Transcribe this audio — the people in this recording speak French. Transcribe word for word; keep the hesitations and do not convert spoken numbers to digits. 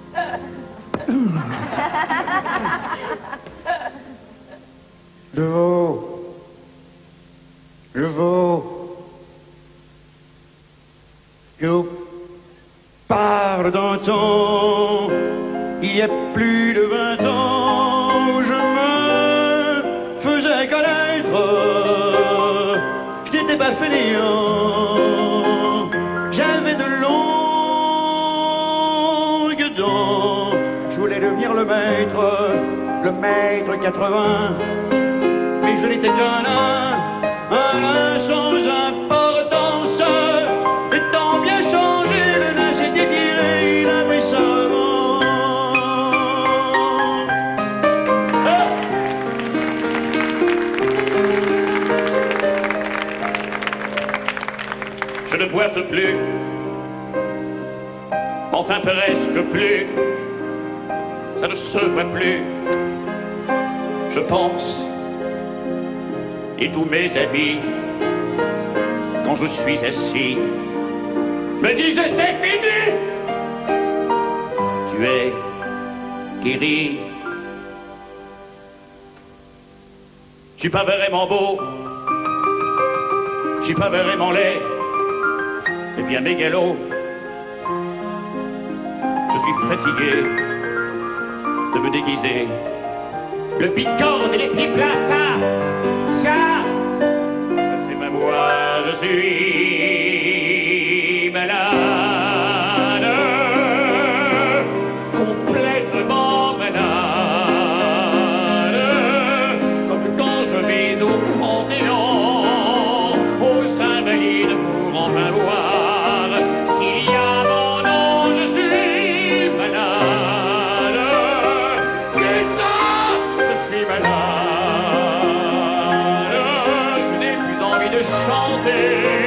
Je vaux, je vaux, je vous parle d'un temps, il y a plus de vingt ans, où je me faisais connaître, je n'étais pas fainéant, j'avais de longues dents, je voulais devenir le maître, le maître quatre-vingts. Je n'étais qu'un nain, un nain sans importance. Étant bien changé, le nain s'est étiré, il a pris sa revanche. Ah! Je ne boite plus, enfin presque plus, ça ne se voit plus. Je pense. Et tous mes amis, quand je suis assis, me disent c'est fini. Tu es guéri. Je suis pas vraiment beau, je suis pas vraiment laid, et bien mégalo. Je suis fatigué de me déguiser. Le piquant et les plis plats, ça, ça, ça c'est ma voix, je suis malade, complètement malade, comme quand je vais au Panthéon, aux Invalides pour enfin voir s'il y a mon nom, je suis malade, c'est ça. Je suis malade, je n'ai plus envie de chanter.